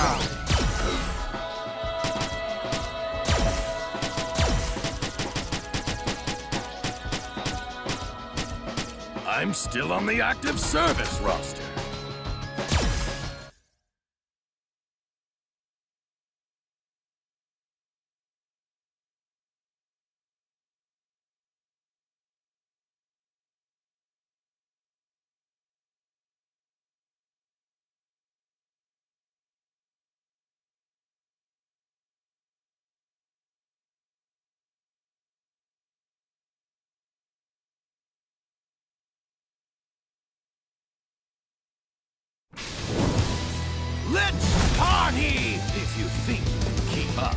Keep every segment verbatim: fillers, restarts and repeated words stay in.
I'm still on the active service roster. Let's party! If you think you can keep up.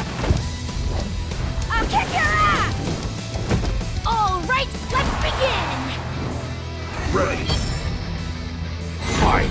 I'll kick your ass! All right, let's begin! Ready. Fight!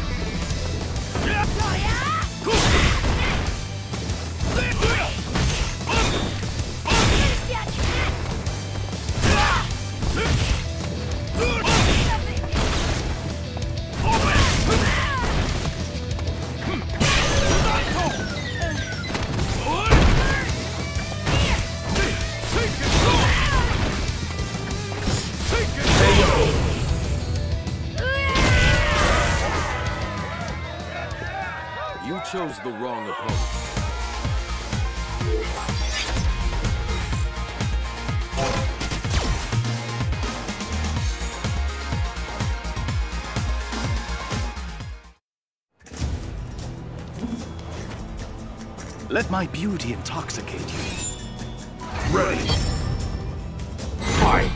You chose the wrong opponent. Let my beauty intoxicate you. Ready. Fight!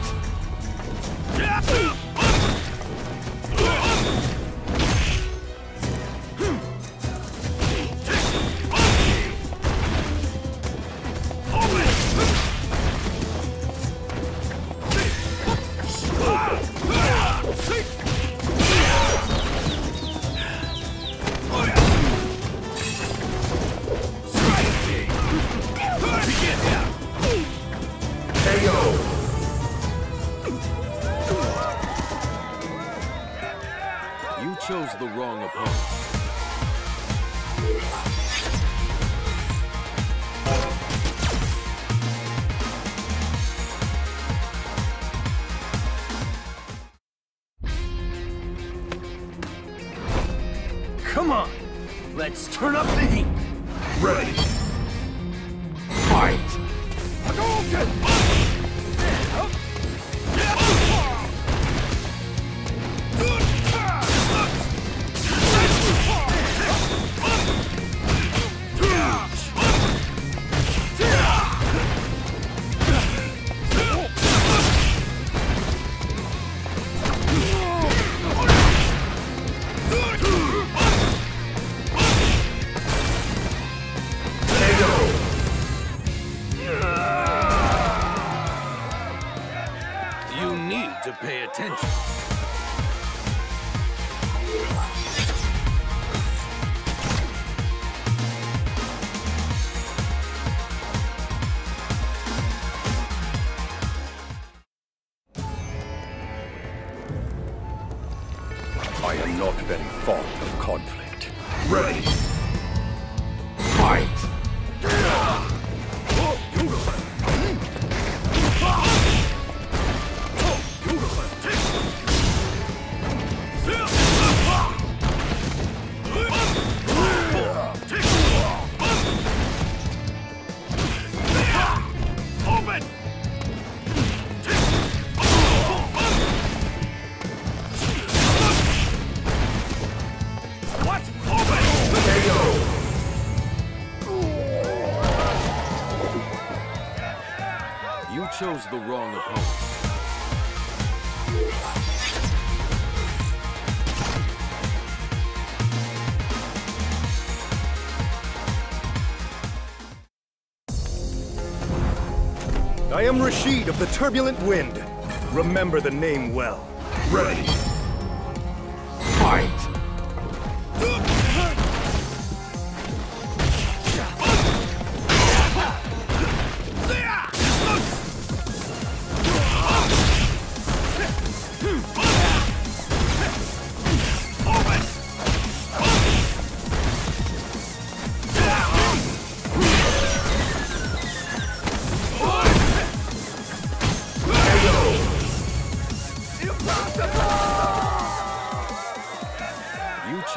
You chose the wrong opponent. Come on! Let's turn up the heat! Ready! Fight! You need to pay attention. I am not very fond of conflict. Ready. Fight! You chose the wrong opponent. I am Rashid of the Turbulent Wind. Remember the name well. Ready. Fight!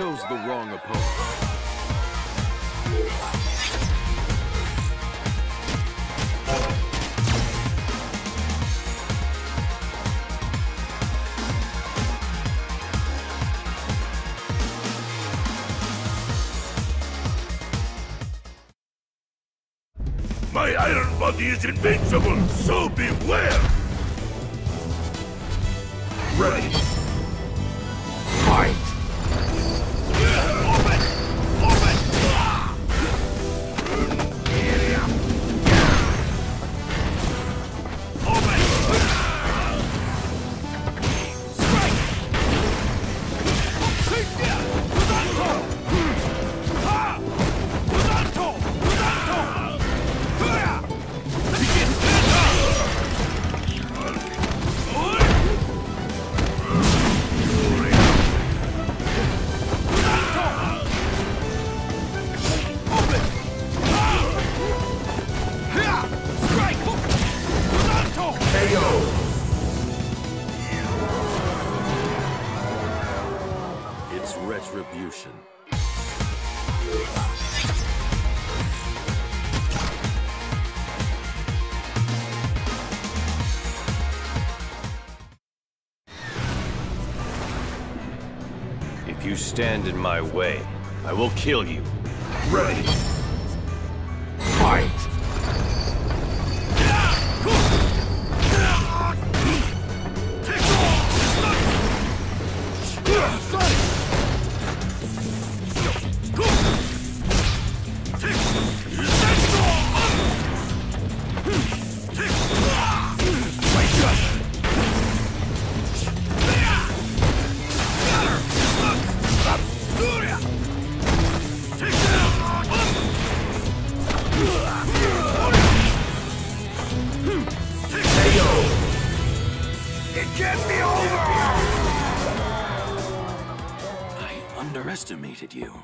chose the wrong opponent. My iron body is invincible, so beware! Ready. Fight! Open! Open! Open! Strike! Ha! Udanto! Udanto! Begin! It's retribution. If you stand in my way, I will kill you. Ready. Fight! Underestimated you.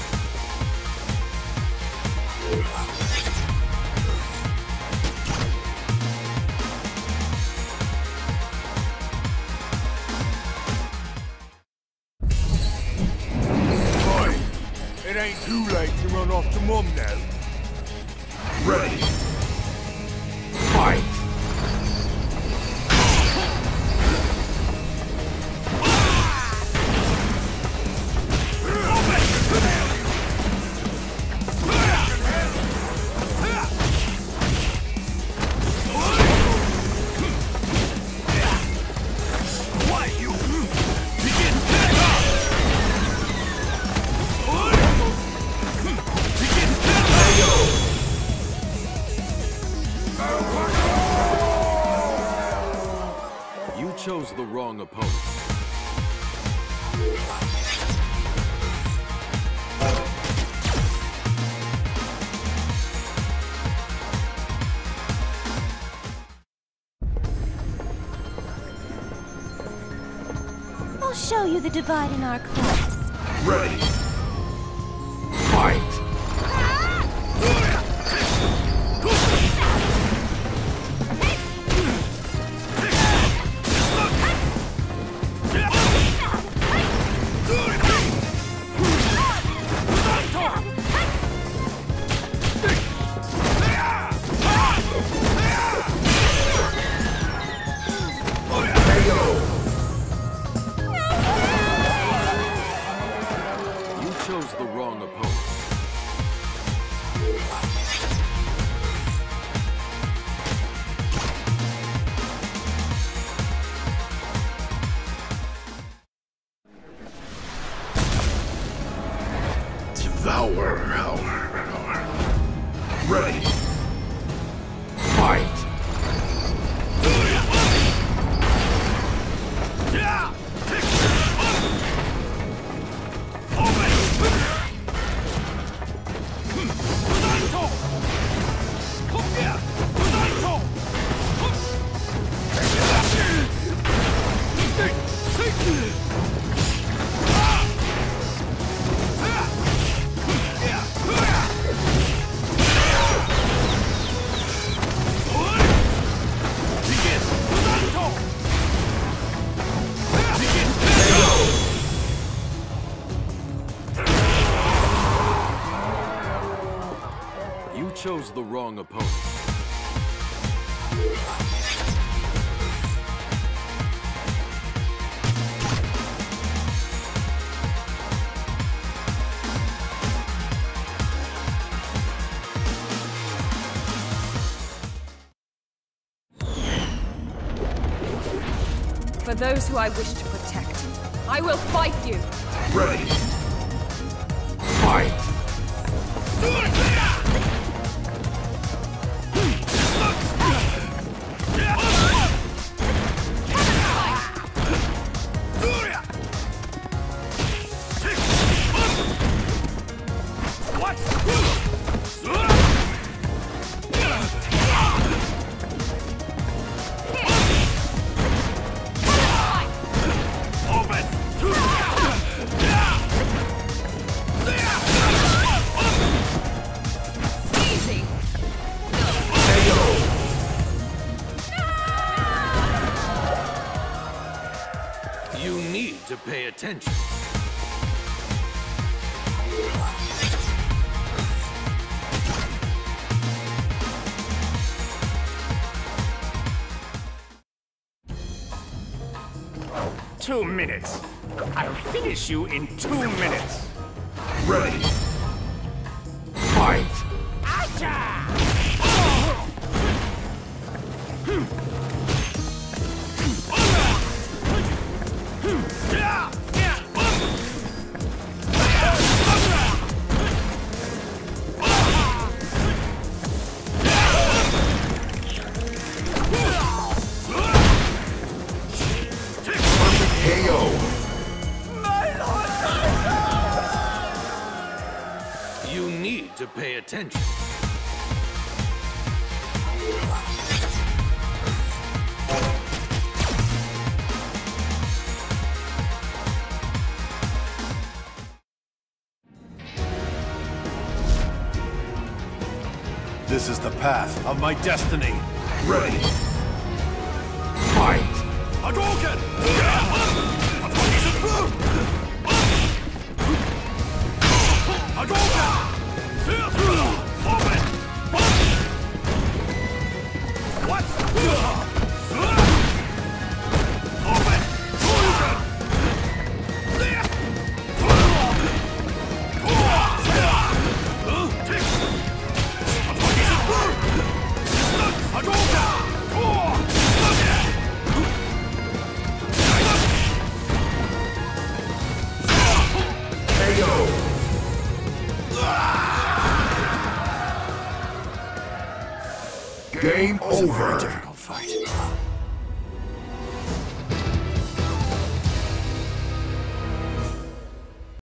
Boy, it ain't too late to run off to Mum now. Ready. Fight! You chose the wrong opponent. I'll show you the divide in our class. Ready. Fight! You chose the wrong opponent. Devour. Ready. Fight! chose the wrong opponent. For those who I wish to protect, I will fight you! Ready! Fight! You need to pay attention. Two minutes. I'll finish you in two minutes. Ready. Fight! K O. You need to pay attention. This is the path of my destiny. Ready. Fight! Hadouken! Game over.